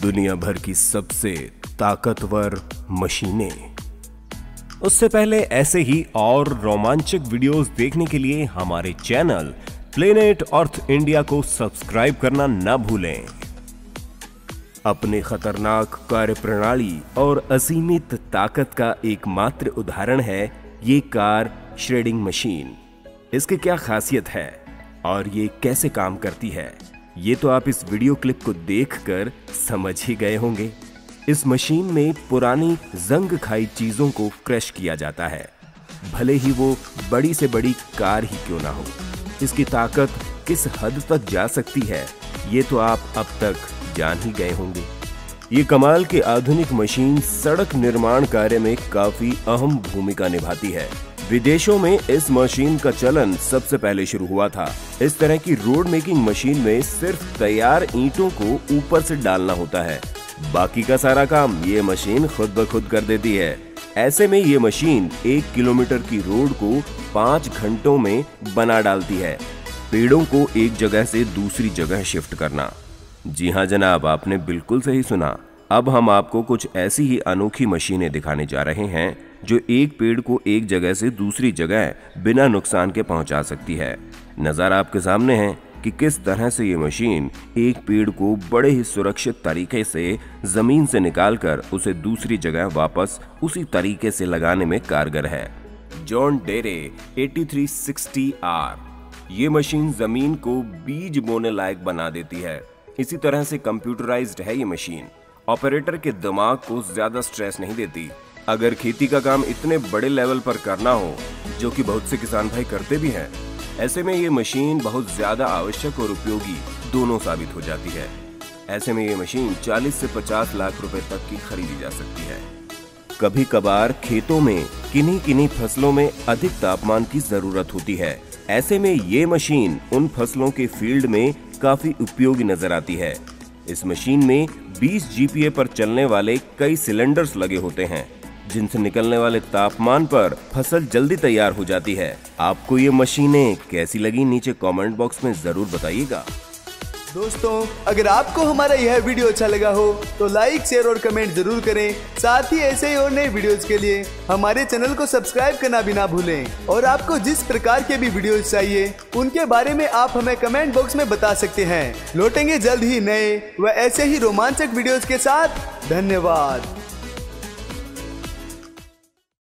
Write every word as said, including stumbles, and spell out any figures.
दुनिया भर की सबसे ताकतवर मशीनें। उससे पहले ऐसे ही और रोमांचक वीडियोस देखने के लिए हमारे चैनल प्लेनेट अर्थ इंडिया को सब्सक्राइब करना न भूलें। अपने खतरनाक कार्यप्रणाली और असीमित ताकत का एकमात्र उदाहरण है ये कार श्रेडिंग मशीन। इसकी क्या खासियत है और ये कैसे काम करती है, ये तो आप इस वीडियो क्लिप को देखकर समझ ही गए होंगे। इस मशीन में पुरानी जंग खाई चीजों को क्रश किया जाता है, भले ही वो बड़ी से बड़ी कार ही क्यों ना हो। इसकी ताकत किस हद तक जा सकती है, ये तो आप अब तक जान ही गए होंगे। ये कमाल की आधुनिक मशीन सड़क निर्माण कार्य में काफी अहम भूमिका निभाती है। विदेशों में इस मशीन का चलन सबसे पहले शुरू हुआ था। इस तरह की रोड मेकिंग मशीन में सिर्फ तैयार ईंटों को ऊपर से डालना होता है, बाकी का सारा काम ये मशीन खुद ब खुद कर देती है। ऐसे में ये मशीन एक किलोमीटर की रोड को पाँच घंटों में बना डालती है। पेड़ों को एक जगह से दूसरी जगह शिफ्ट करना। जी हाँ जनाब, आपने बिल्कुल सही सुना। अब हम आपको कुछ ऐसी ही अनोखी मशीनें दिखाने जा रहे हैं जो एक पेड़ को एक जगह से दूसरी जगह बिना नुकसान के पहुंचा सकती है। नज़ारा आपके सामने है कि किस तरह से ये मशीन एक पेड़ को बड़े ही सुरक्षित तरीके से जमीन से निकालकर उसे दूसरी जगह वापस उसी तरीके से लगाने में कारगर है। जॉन डेरे तिरासी साठ आर ये मशीन जमीन को बीज बोने लायक बना देती है। इसी तरह से कंप्यूटराइज्ड है ये मशीन। ऑपरेटर के दिमाग को ज्यादा स्ट्रेस नहीं देती। अगर खेती का काम इतने बड़े लेवल पर करना हो, जो कि बहुत से किसान भाई करते भी हैं, ऐसे में ये मशीन बहुत ज्यादा आवश्यक और उपयोगी दोनों साबित हो जाती है। ऐसे में ये मशीन चालीस से पचास लाख रुपए तक की खरीदी जा सकती है। कभी कभार खेतों में किन्हीं किन्हीं फसलों में अधिक तापमान की जरूरत होती है। ऐसे में ये मशीन उन फसलों के फील्ड में काफी उपयोगी नजर आती है। इस मशीन में बीस जी पी ए पर चलने वाले कई सिलेंडर्स लगे होते हैं, जिनसे निकलने वाले तापमान पर फसल जल्दी तैयार हो जाती है। आपको ये मशीनें कैसी लगी, नीचे कमेंट बॉक्स में जरूर बताइएगा। दोस्तों, अगर आपको हमारा यह वीडियो अच्छा लगा हो तो लाइक, शेयर और कमेंट जरूर करें। साथ ही ऐसे ही और नए वीडियोस के लिए हमारे चैनल को सब्सक्राइब करना भी ना भूलें। और आपको जिस प्रकार के भी वीडियोस चाहिए उनके बारे में आप हमें कमेंट बॉक्स में बता सकते हैं। लौटेंगे जल्द ही नए व ऐसे ही रोमांचक वीडियोस के साथ। धन्यवाद।